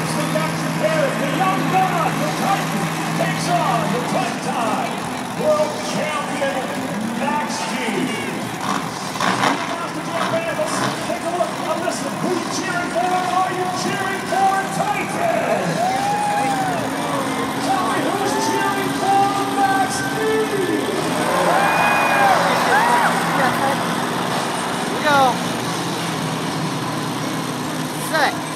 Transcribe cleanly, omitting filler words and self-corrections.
comes the Captain Barrett, the young god, the Titan, takes on the Titan World Champion Max D. Take a look, now listen, who you cheering for? Are you cheering for Titan? Tell me who's cheering for Max D? Here we go. Set.